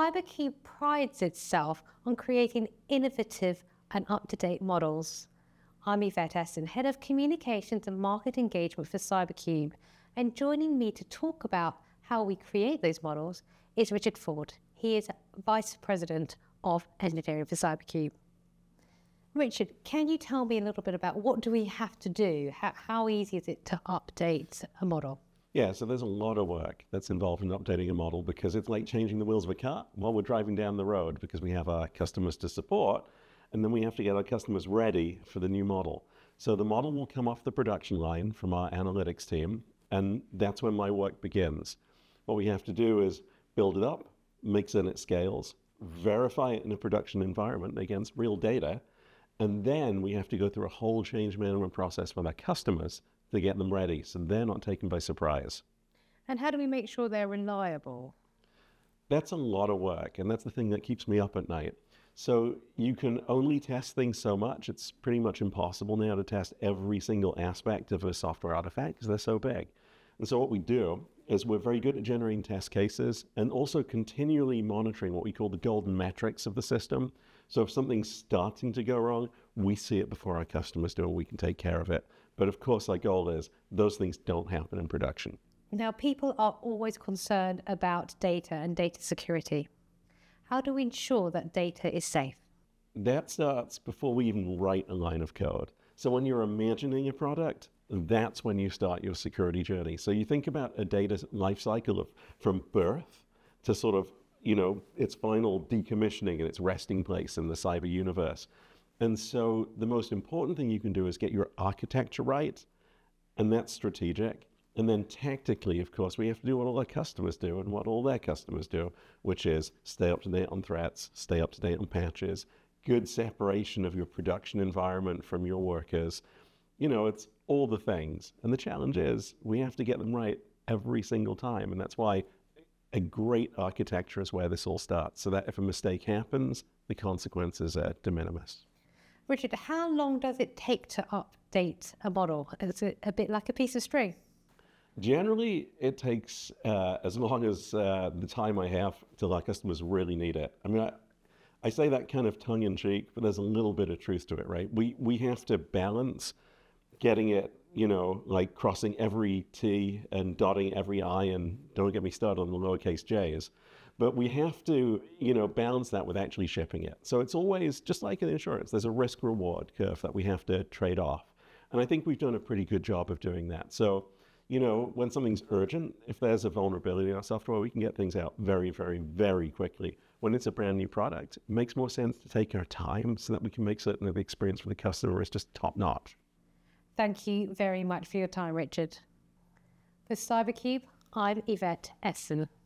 CyberCube prides itself on creating innovative and up-to-date models. I'm Yvette Essen, Head of Communications and Market Engagement for CyberCube, and joining me to talk about how we create those models is Richard Ford. He is Vice President of Engineering for CyberCube. Richard, can you tell me a little bit about what do we have to do? How easy is it to update a model? Yeah, so there's a lot of work that's involved in updating a model because it's like changing the wheels of a car while we're driving down the road because we have our customers to support and then we have to get our customers ready for the new model. So the model will come off the production line from our analytics team, and that's when my work begins. What we have to do is build it up, make certain it scales, verify it in a production environment against real data, and then we have to go through a whole change management process with our customers to get them ready so they're not taken by surprise. And how do we make sure they're reliable? That's a lot of work, and that's the thing that keeps me up at night. So you can only test things so much. It's pretty much impossible now to test every single aspect of a software artifact because they're so big. And so what we do is we're very good at generating test cases and also continually monitoring what we call the golden metrics of the system. So if something's starting to go wrong, we see it before our customers do and we can take care of it. But of course, our goal is those things don't happen in production. Now, people are always concerned about data and data security. How do we ensure that data is safe? That starts before we even write a line of code. So when you're imagining a product, that's when you start your security journey. So you think about a data life cycle of from birth to sort of, its final decommissioning and its resting place in the cyber universe. And so the most important thing you can do is get your architecture right, and that's strategic. And then tactically, of course, we have to do what all our customers do and what all their customers do, which is stay up to date on threats, stay up to date on patches, good separation of your production environment from your workers. It's all the things. And the challenge is we have to get them right every single time. And that's why a great architecture is where this all starts, so that if a mistake happens, the consequences are de minimis. Richard, how long does it take to update a model? Is it a bit like a piece of string? Generally, it takes as long as the time I have till our customers really need it. I mean, I say that kind of tongue-in-cheek, but there's a little bit of truth to it, right? We have to balance getting it, like crossing every T and dotting every I, and don't get me started on the lowercase j's. But we have to, balance that with actually shipping it. So it's always, just like in insurance, there's a risk-reward curve that we have to trade off. And I think we've done a pretty good job of doing that. So when something's urgent, if there's a vulnerability in our software, we can get things out very, very, very quickly. When it's a brand new product, it makes more sense to take our time so that we can make certain that the experience for the customer is just top-notch. Thank you very much for your time, Richard. For CyberCube, I'm Yvette Essen.